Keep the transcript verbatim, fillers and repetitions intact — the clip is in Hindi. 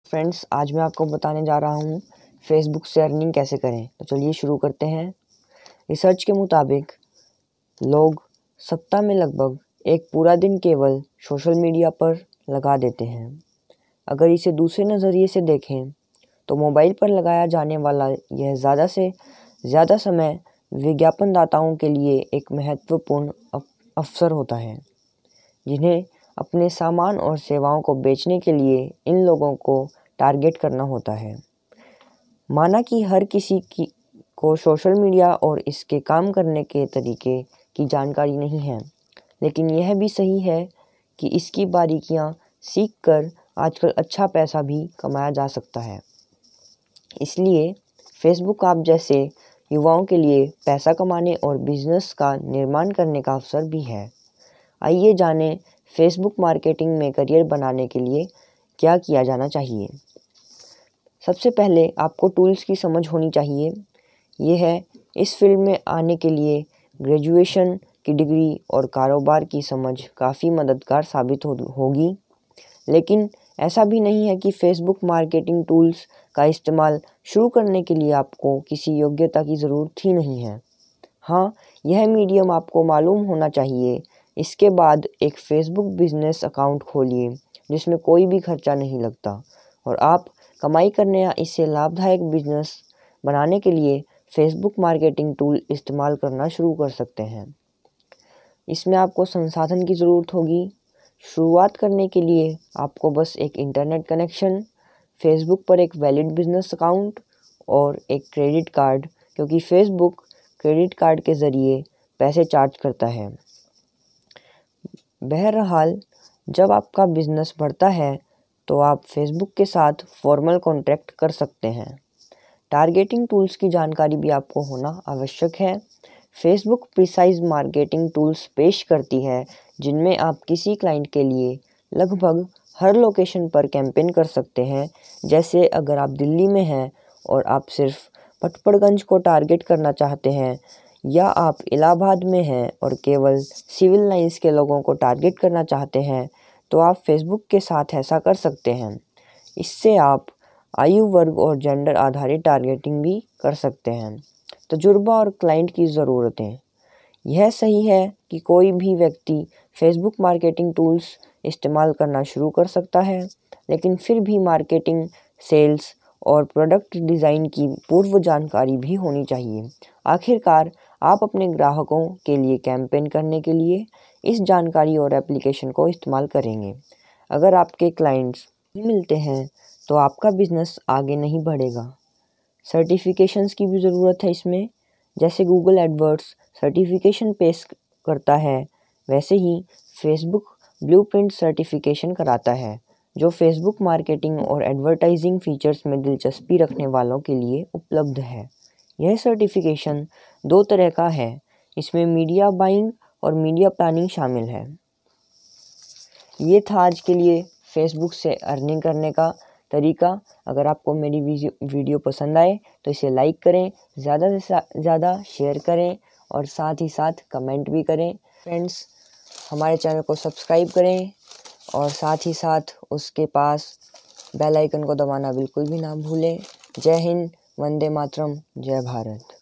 फ्रेंड्स, आज मैं आपको बताने जा रहा हूँ फेसबुक से अर्निंग कैसे करें। तो चलिए शुरू करते हैं। रिसर्च के मुताबिक लोग सप्ताह में लगभग एक पूरा दिन केवल सोशल मीडिया पर लगा देते हैं। अगर इसे दूसरे नज़रिए से देखें तो मोबाइल पर लगाया जाने वाला यह ज़्यादा से ज़्यादा समय विज्ञापनदाताओं के लिए एक महत्वपूर्ण अवसर होता है, जिन्हें अपने सामान और सेवाओं को बेचने के लिए इन लोगों को टारगेट करना होता है। माना कि हर किसी की को सोशल मीडिया और इसके काम करने के तरीके की जानकारी नहीं है, लेकिन यह भी सही है कि इसकी बारीकियां सीखकर आजकल अच्छा पैसा भी कमाया जा सकता है। इसलिए फेसबुक आप जैसे युवाओं के लिए पैसा कमाने और बिजनेस का निर्माण करने का अवसर भी है। आइए जानें फेसबुक मार्केटिंग में करियर बनाने के लिए क्या किया जाना चाहिए। सबसे पहले आपको टूल्स की समझ होनी चाहिए। ये है इस फील्ड में आने के लिए ग्रेजुएशन की डिग्री और कारोबार की समझ काफ़ी मददगार साबित हो, होगी। लेकिन ऐसा भी नहीं है कि फेसबुक मार्केटिंग टूल्स का इस्तेमाल शुरू करने के लिए आपको किसी योग्यता की ज़रूरत ही नहीं है। हाँ, यह मीडियम आपको मालूम होना चाहिए। इसके बाद एक फेसबुक बिजनेस अकाउंट खोलिए जिसमें कोई भी खर्चा नहीं लगता और आप कमाई करने या इसे लाभदायक बिजनेस बनाने के लिए फेसबुक मार्केटिंग टूल इस्तेमाल करना शुरू कर सकते हैं। इसमें आपको संसाधन की ज़रूरत होगी। शुरुआत करने के लिए आपको बस एक इंटरनेट कनेक्शन, फेसबुक पर एक वैलिड बिजनेस अकाउंट और एक क्रेडिट कार्ड, क्योंकि फेसबुक क्रेडिट कार्ड के ज़रिए पैसे चार्ज करता है। बहरहाल, जब आपका बिजनेस बढ़ता है तो आप फेसबुक के साथ फॉर्मल कॉन्ट्रैक्ट कर सकते हैं। टारगेटिंग टूल्स की जानकारी भी आपको होना आवश्यक है। फेसबुक प्रिसाइज मार्केटिंग टूल्स पेश करती है, जिनमें आप किसी क्लाइंट के लिए लगभग हर लोकेशन पर कैंपेन कर सकते हैं। जैसे अगर आप दिल्ली में हैं और आप सिर्फ पटपड़गंज को टारगेट करना चाहते हैं, या आप इलाहाबाद में हैं और केवल सिविल लाइंस के लोगों को टारगेट करना चाहते हैं, तो आप फेसबुक के साथ ऐसा कर सकते हैं। इससे आप आयु वर्ग और जेंडर आधारित टारगेटिंग भी कर सकते हैं। तजुर्बा और क्लाइंट की ज़रूरतें। यह सही है कि कोई भी व्यक्ति फेसबुक मार्केटिंग टूल्स इस्तेमाल करना शुरू कर सकता है, लेकिन फिर भी मार्केटिंग, सेल्स और प्रोडक्ट डिज़ाइन की पूर्व जानकारी भी होनी चाहिए। आखिरकार आप अपने ग्राहकों के लिए कैंपेन करने के लिए इस जानकारी और एप्लीकेशन को इस्तेमाल करेंगे। अगर आपके क्लाइंट्स नहीं मिलते हैं तो आपका बिजनेस आगे नहीं बढ़ेगा। सर्टिफिकेशंस की भी ज़रूरत है इसमें। जैसे गूगल एडवर्ड्स सर्टिफिकेशन पेश करता है, वैसे ही फेसबुक ब्लूप्रिंट सर्टिफिकेशन कराता है, जो फेसबुक मार्केटिंग और एडवर्टाइजिंग फीचर्स में दिलचस्पी रखने वालों के लिए उपलब्ध है। यह सर्टिफिकेशन दो तरह का है। इसमें मीडिया बाइंग और मीडिया प्लानिंग शामिल है। ये था आज के लिए फेसबुक से अर्निंग करने का तरीका। अगर आपको मेरी वीडियो पसंद आए तो इसे लाइक करें, ज़्यादा से ज़्यादा शेयर करें और साथ ही साथ कमेंट भी करें। फ्रेंड्स, हमारे चैनल को सब्सक्राइब करें और साथ ही साथ उसके पास बेल आइकन को दबाना बिल्कुल भी ना भूलें। जय हिंद, वंदे मातरम, जय भारत।